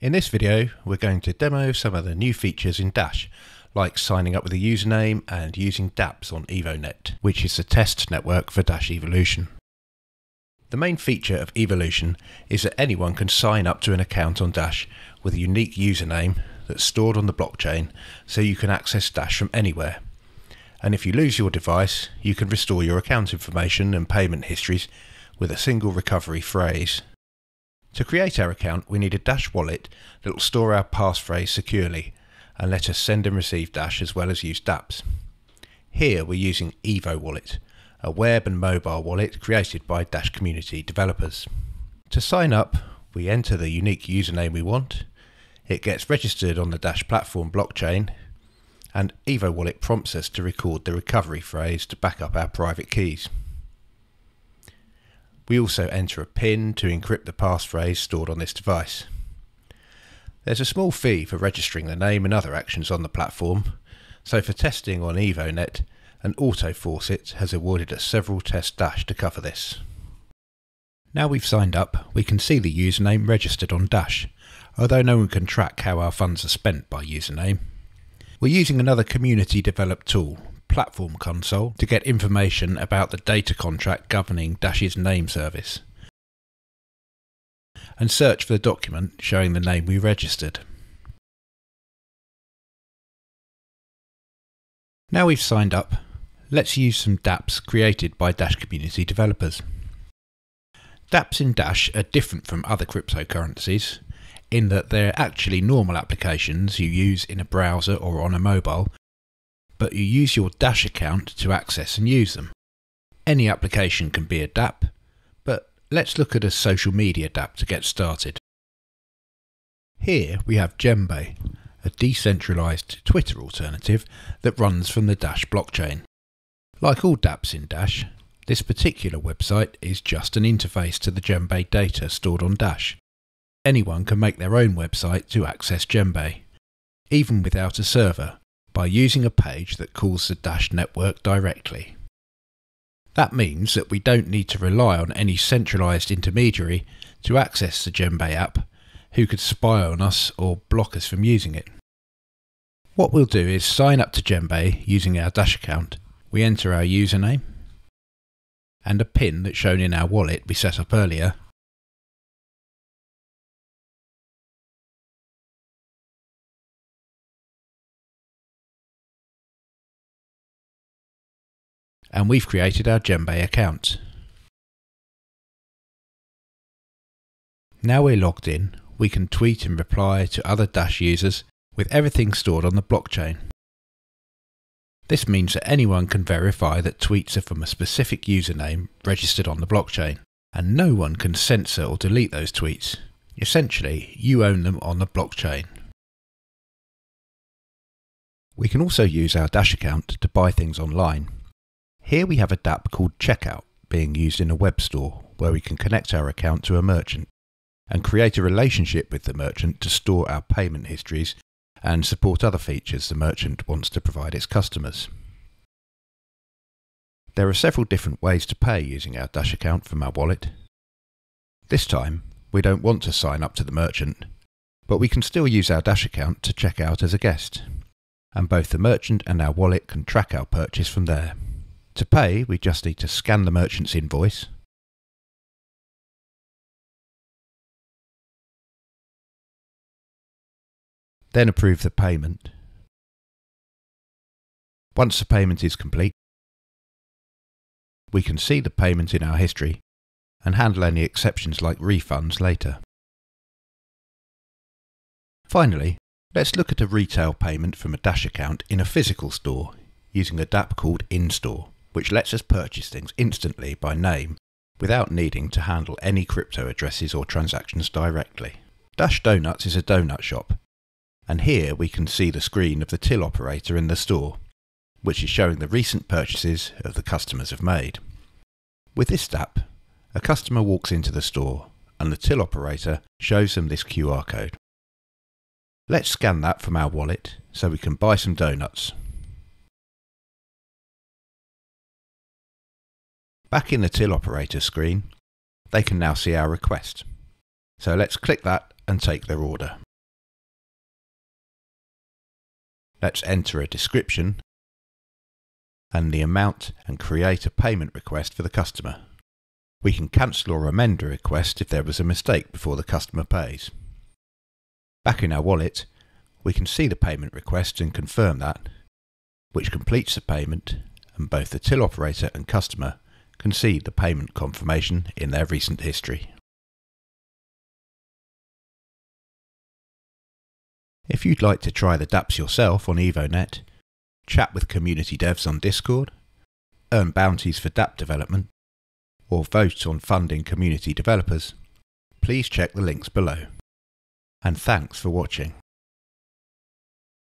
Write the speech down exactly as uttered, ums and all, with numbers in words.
In this video, we're going to demo some of the new features in Dash, like signing up with a username and using Dapps on EvoNet, which is the test network for Dash Evolution. The main feature of Evolution is that anyone can sign up to an account on Dash with a unique username that's stored on the blockchain, so you can access Dash from anywhere. And if you lose your device, you can restore your account information and payment histories with a single recovery phrase. To create our account, we need a Dash wallet that will store our passphrase securely and let us send and receive Dash as well as use Dapps. Here we're using EvoWallet, a web and mobile wallet created by Dash community developers. To sign up, we enter the unique username we want, it gets registered on the Dash Platform blockchain, and EvoWallet prompts us to record the recovery phrase to back up our private keys. We also enter a PIN to encrypt the passphrase stored on this device. There's a small fee for registering the name and other actions on the platform, so for testing on EvoNet, an auto faucet has awarded us several test Dash to cover this. Now we've signed up, we can see the username registered on Dash, although no one can track how our funds are spent by username. We're using another community developed tool, Platform Console, to get information about the data contract governing Dash's name service, and search for the document showing the name we registered. Now we've signed up, let's use some Dapps created by Dash community developers. Dapps in Dash are different from other cryptocurrencies in that they're actually normal applications you use in a browser or on a mobile, but you use your Dash account to access and use them. Any application can be a Dapp, but let's look at a social media Dapp to get started. Here we have Djembe, a decentralized Twitter alternative that runs from the Dash blockchain. Like all Dapps in Dash, this particular website is just an interface to the Djembe data stored on Dash. Anyone can make their own website to access Djembe, even without a server, by using a page that calls the Dash network directly. That means that we don't need to rely on any centralized intermediary to access the Djembe app who could spy on us or block us from using it. What we'll do is sign up to Djembe using our Dash account. We enter our username and a PIN that's shown in our wallet we set up earlier. And we've created our Djembe account. Now we're logged in, we can tweet and reply to other Dash users with everything stored on the blockchain. This means that anyone can verify that tweets are from a specific username registered on the blockchain, and no one can censor or delete those tweets. Essentially, you own them on the blockchain. We can also use our Dash account to buy things online. Here we have a Dapp called Checkout being used in a web store where we can connect our account to a merchant and create a relationship with the merchant to store our payment histories and support other features the merchant wants to provide its customers. There are several different ways to pay using our Dash account from our wallet. This time we don't want to sign up to the merchant, but we can still use our Dash account to check out as a guest, and both the merchant and our wallet can track our purchase from there. To pay, we just need to scan the merchant's invoice, then approve the payment. Once the payment is complete, we can see the payment in our history and handle any exceptions like refunds later. Finally, let's look at a retail payment from a Dash account in a physical store using a Dapp called In-Store, which lets us purchase things instantly by name without needing to handle any crypto addresses or transactions directly. Dash Donuts is a donut shop, and here we can see the screen of the till operator in the store, which is showing the recent purchases of the customers have made. With this Dapp, a customer walks into the store and the till operator shows them this Q R code. Let's scan that from our wallet so we can buy some donuts. Back in the till operator screen, they can now see our request. So let's click that and take their order. Let's enter a description and the amount and create a payment request for the customer. We can cancel or amend a request if there was a mistake before the customer pays. Back in our wallet, we can see the payment request and confirm that, which completes the payment, and both the till operator and customer can see the payment confirmation in their recent history. If you'd like to try the Dapps yourself on EvoNet, chat with community devs on Discord, earn bounties for Dapp development, or vote on funding community developers, please check the links below. And thanks for watching.